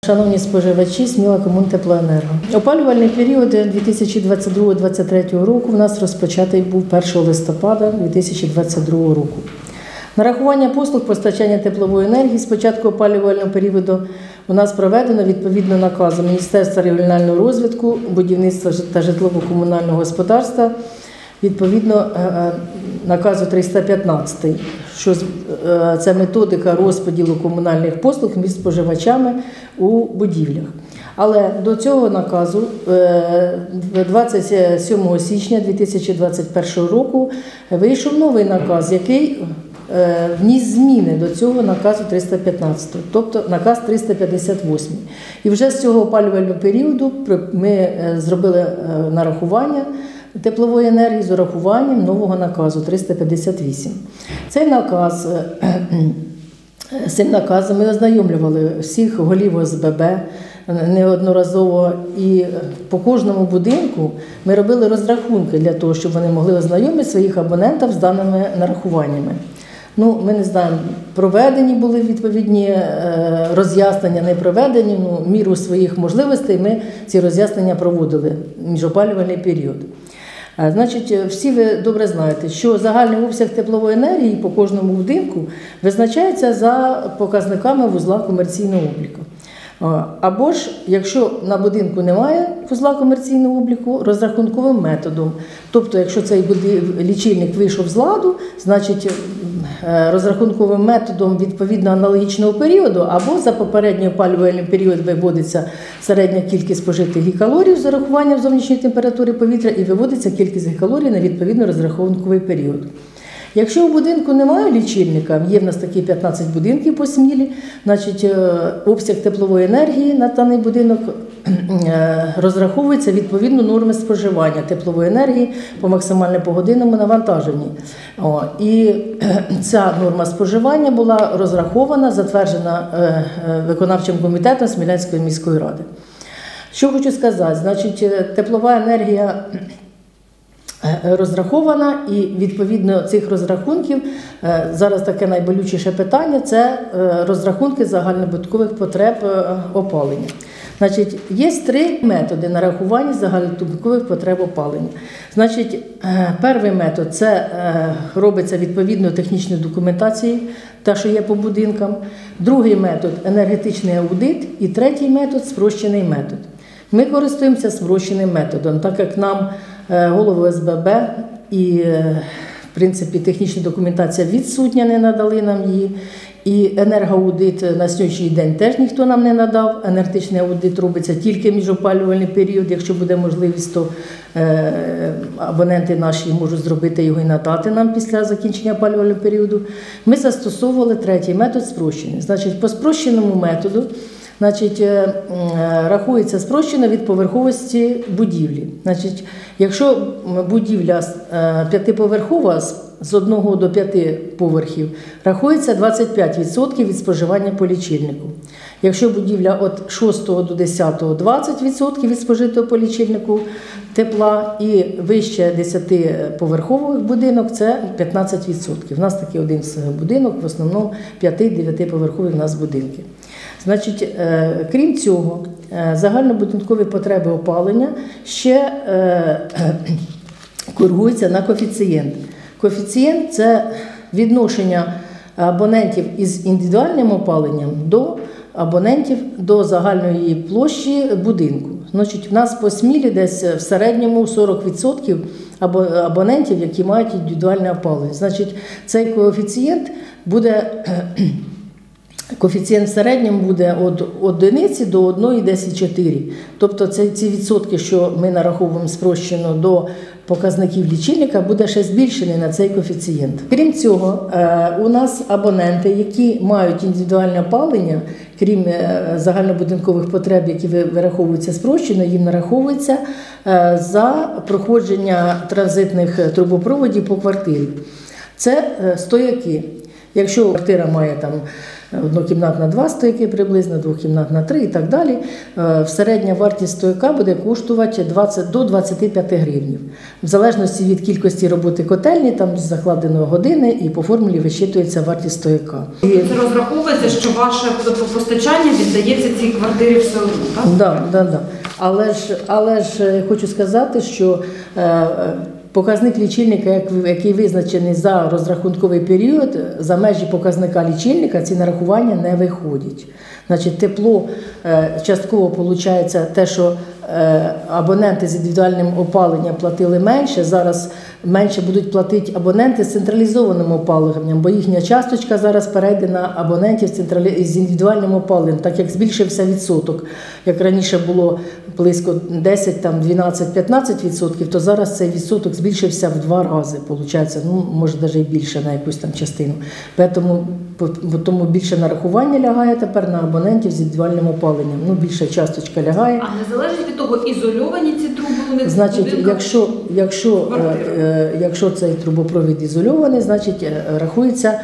Шановні споживачі, Сміла Комунтеплоенерго. Опалювальний період 2022-2023 року у нас розпочатий був 1 листопада 2022 року. Нарахування послуг постачання теплової енергії з початку опалювального періоду у нас проведено відповідно наказу Міністерства регіонального розвитку, будівництва та житлово-комунального господарства, відповідно наказу 315, що це методика розподілу комунальних послуг між споживачами у будівлях. Але до цього наказу 27 січня 2021 року вийшов новий наказ, який вніс зміни до цього наказу 315, тобто наказ 358. І вже з цього опалювального періоду ми зробили нарахування теплової енергії з урахуванням нового наказу 358. З цим наказом ми ознайомлювали всіх голів ОСББ неодноразово, і по кожному будинку ми робили розрахунки для того, щоб вони могли ознайомити своїх абонентів з даними нарахуваннями. Ми не знаємо, проведені були відповідні роз'яснення, не проведені, в міру своїх можливостей ми ці роз'яснення проводили міжопалювальний період. Значить, всі ви добре знаєте, що загальний обсяг теплової енергії по кожному будинку визначається за показниками вузла комерційного обліку. Або ж, якщо на будинку немає вузла комерційного обліку, розрахунковим методом. Тобто, якщо цей лічильник вийшов з ладу, значить розрахунковим методом відповідно аналогічного періоду, або за попередній опалювальний період виводиться середня кількість спожитих гікалорій з урахуванням зовнішньої температури повітря і виводиться кількість гікалорій на відповідно розрахунковий період. Якщо у будинку немає лічильника, є в нас такі 15 будинків по Смілі, значить обсяг теплової енергії на даний будинок розраховується відповідно норми споживання теплової енергії по максимально погодинному навантаженні. І ця норма споживання була розрахована, затверджена виконавчим комітетом Смілянської міської ради. Що хочу сказати, значить теплова енергія розрахована, і відповідно цих розрахунків, зараз таке найболючіше питання, це розрахунки загальнобуткових потреб опалення. Значить, є три методи нарахування загальнобуткових потреб опалення. Значить, перший метод – це робиться відповідно технічної документації, та, що є по будинкам. Другий метод – енергетичний аудит. І третій метод – спрощений метод. Ми користуємося спрощеним методом, так як нам голови ОСББ і, в принципі, технічна документація відсутня, не надали нам її. І енергоаудит на сьогоднішній день теж ніхто нам не надав. Енергетичний аудит робиться тільки міжопалювальний період. Якщо буде можливість, то абоненти наші можуть зробити його і надати нам після закінчення опалювального періоду. Ми застосовували третій метод спрощений. Значить, по спрощеному методу рахується спрощено від поверховості будівлі. Значить, якщо будівля п'ятиповерхова з 1 до 5 поверхів, рахується 25% від споживання по лічильнику. Якщо будівля від 6 до 10 – 20% від спожитого по лічильнику тепла, і вище 10-поверхових будинок – це 15%. У нас такий один будинок, в основному 5-9-поверхові в нас будинки. Значить, крім цього, загальнобудинкові потреби опалення ще коригуються на коефіцієнт. Коефіцієнт – це відношення абонентів із індивідуальним опаленням до абонентів до загальної площі будинку. Значить, в нас по Смілі десь в середньому 40% абонентів, які мають індивідуальне опалення. Значить, цей коефіцієнт в середньому буде від 1 до 1,104. Тобто ці відсотки, що ми нараховуємо спрощено до показників лічильника, буде ще збільшений на цей коефіцієнт. Крім цього, у нас абоненти, які мають індивідуальне опалення, крім загальнобудинкових потреб, які вираховуються спрощено, їм нараховується за проходження транзитних трубопроводів по квартирі. Це стояки. Якщо квартира має однокімнатна 2 стояки приблизно, двокімнатна 3 і так далі. Середня вартість стояка буде коштувати до 25 гривень. В залежності від кількості роботи котельні, там закладено години і по формулі вищитується вартість стояка. Це розраховується, що ваше постачання віддається цій квартирі все одно, так? Так. Але ж хочу сказати, що показник лічильника, який визначений за розрахунковий період, за межі показника лічильника ці нарахування не виходять. Значить, тепло частково виходить те, що абоненти з індивідуальним опаленням платили менше, зараз менше будуть платити абоненти з централізованим опаленням, бо їхня часточка зараз перейде на абонентів з індивідуальним опаленням, так як збільшився відсоток. Як раніше було близько 10, 12-15%, то зараз цей відсоток збільшився в 2 рази, виходить, може навіть і більше на якусь там частину. Тому більше нарахування лягає тепер на абонентів з індивідуальним опаленням, більша часточка лягає. А не залежить від того, ізольовані ці труби у них? Значить, якщо цей трубопровід ізольований, значить рахується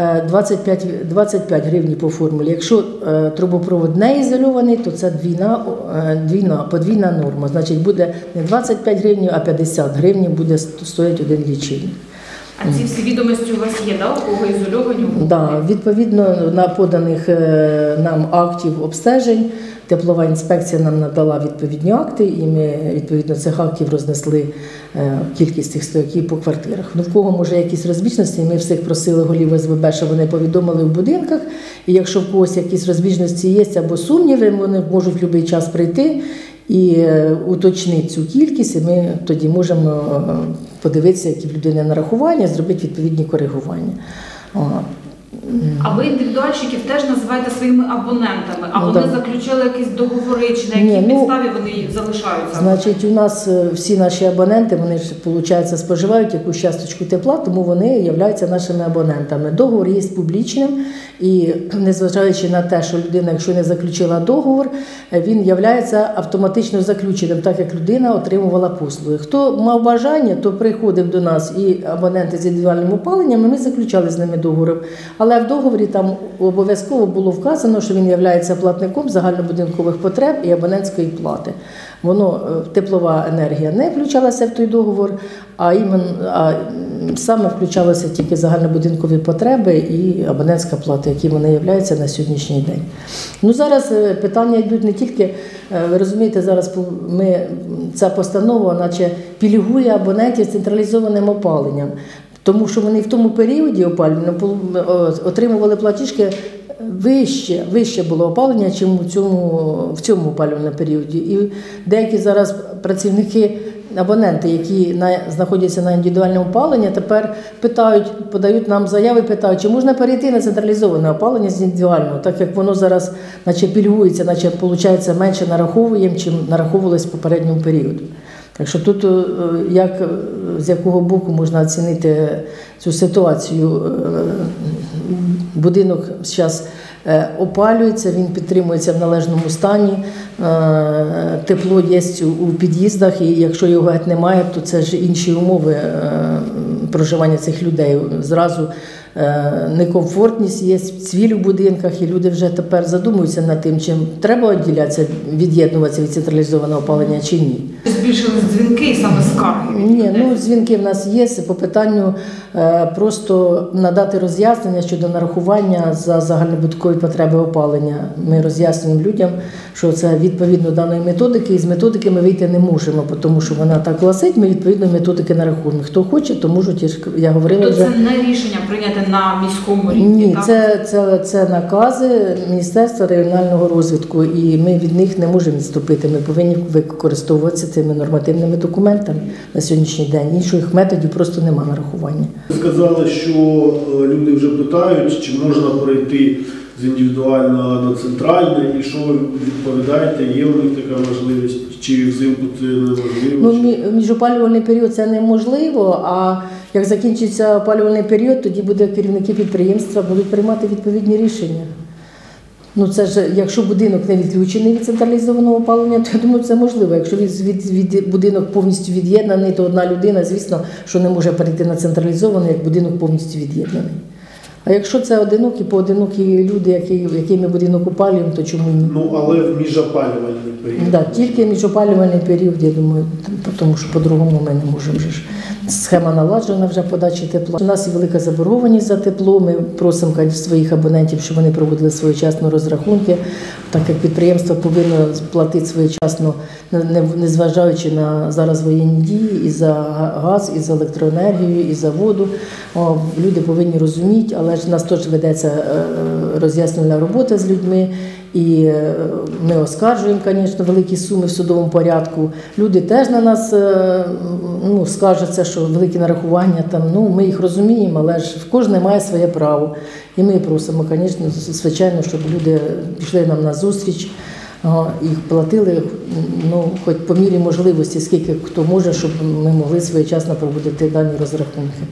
25 гривень по формулі. Якщо трубопровод не ізольований, то це подвійна норма. Значить, буде не 25 гривень, а 50 гривень буде стоїти один лічильник. А ці всі відомості у вас є, у кого ізольовані? Так, відповідно на поданих нам актів обстежень, теплова інспекція нам надала відповідні акти, і ми відповідно цих актів рознесли кількість цих стояків по квартирах. В кого може якісь розбіжності, ми всіх просили голів СББ, щоб вони повідомили в будинках, і якщо в когось якісь розбіжності є або сумніви, вони можуть в будь-який час прийти і уточнити цю кількість, і ми тоді можемо подивитися, які в людини нарахування, зробити відповідні коригування. А ви індивідуальщиків теж називаєте своїми абонентами, а вони заключили якісь договори, чи на якій підставі вони залишаються? Значить, у нас всі наші абоненти, вони ж, виходить, споживають якусь часточку тепла, тому вони являються нашими абонентами. Договор є публічним, і незважаючи на те, що людина, якщо не заключила договор, він являється автоматично заключеним, так як людина отримувала послуги. Хто мав бажання, то приходив до нас і абоненти з індивідуальним опаленням, і ми заключали з ними договор. Але в договорі там обов'язково було вказано, що він є платником загальнобудинкових потреб і абонентської плати. Теплова енергія не включалася в той договор, а саме включалися тільки загальнобудинкові потреби і абонентська плата, які вони являються на сьогоднішній день. Зараз питання йдуть не тільки, ви розумієте, зараз ця постанова наче пільгує абонентів з централізованим опаленням. Тому що вони в тому періоді опалювання отримували платіжки вище було опалення, ніж в цьому опалювальному періоді. І деякі зараз працівники, абоненти, які знаходяться на індивідуальному опаленні, тепер подають нам заяви, питають, чи можна перейти на централізоване опалення з індивідуального, так як воно зараз наче пільгується, наче виходить менше нараховуємо, чим нараховувалось в попередньому періоді. Так що тут, з якого боку можна оцінити цю ситуацію, будинок зараз опалюється, він підтримується в належному стані, тепло є у під'їздах, і якщо його геть немає, то це ж інші умови проживання цих людей. Зразу некомфортність є, цвіль у будинках, і люди вже тепер задумуються над тим, чим треба від'єднуватися від централізованого опалення чи ні. Збільшили дзвінки і саме скарги? Ні, дзвінки в нас є по питанню просто надати роз'яснення щодо нарахування за загальнобудинкові потреби опалення. Ми роз'яснюємо людям, що це відповідно даної методики, і з методики ми вийти не можемо, тому що вона так гласить, ми відповідно методики нарахуємо. Хто хоче, то можуть, я говорила вже. Тобто це не рішення прийняти на міському рівні? Ні, це накази Міністерства регіонального розвитку, і ми від них не можемо відступити. Ми повинні використовуватися цими нормативними документами на сьогоднішній день. Інших методів просто немає нарахування. Ви сказали, що люди вже питають, чи можна перейти з індивідуального на центральне, і що ви відповідаєте, є у них така можливість, чи взимку це неможливо? Міжопалювальний період це неможливо, а як закінчиться опалювальний період, тоді керівники підприємства будуть приймати відповідні рішення. Це ж, якщо будинок не відключений від централізованого опалення, то я думаю, це можливо. Якщо будинок повністю від'єднаний, то одна людина, звісно, що не може перейти на централізований, як будинок повністю від'єднаний. А якщо це одинокі, поодинокі люди, які ми будинок опалюємо, то чому ні? Ну, але в міжопалювальний період. Да, тільки міжопалювальний період, я думаю, тому що по-другому ми не можемо вже ж. Схема наладжена вже подачі тепла. У нас є велика заборгованість за тепло. Ми просимо своїх абонентів, щоб вони проводили своєчасно розрахунки, так як підприємство повинно платити своєчасно, незважаючи на зараз воєнні дії, і за газ, і за електроенергію, і за воду. Люди повинні розуміти, але ж у нас теж ведеться роз'яснювальна робота з людьми. І ми оскаржуємо, звісно, великі суми в судовому порядку. Люди теж на нас скаржаться, що великі нарахування, ми їх розуміємо, але ж кожен має своє право. І ми просимо, звичайно, щоб люди пішли нам на зустріч, їх платили, хоч по мірі можливості, скільки хто може, щоб ми могли своєчасно проводити дані розрахунки.